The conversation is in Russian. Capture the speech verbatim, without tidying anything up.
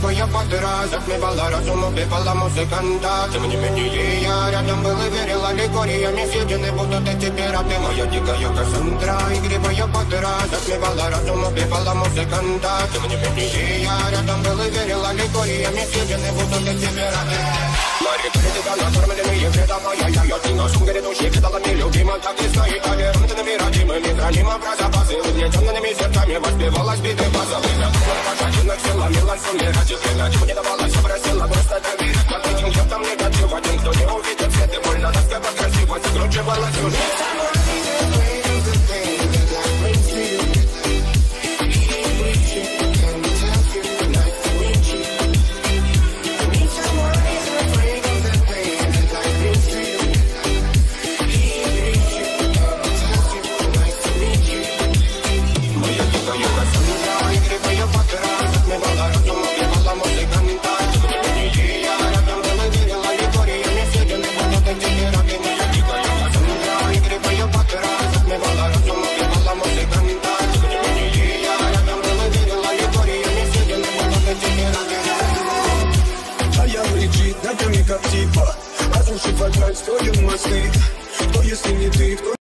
игривая подра затмевала разум, убивала музыканта. Тем не менее я рядом был и верила легориями съедены будут эти пираты. Моя дикая Кассандра, игривая подра затмевала разум, убивала музыканта. Тем не менее я рядом был и верила легориями съедены будут эти пираты. Мари критика, накормленные предала я, я, я, ты на шум грядущий предала мне любима, так и стоит толерантными, родимыми, хранима про запасы, угнетенными сердцами воспевалась биты базовых. Пожатинок села, милан суммирать, время чего не давала, все просила, просто доверить. Под этим я там негатив, один, кто не увидит свет, и больно раскопать красивость, скручивала сюжет. Как типа, разрушив опять, строим мосты. Кто если не ты, кто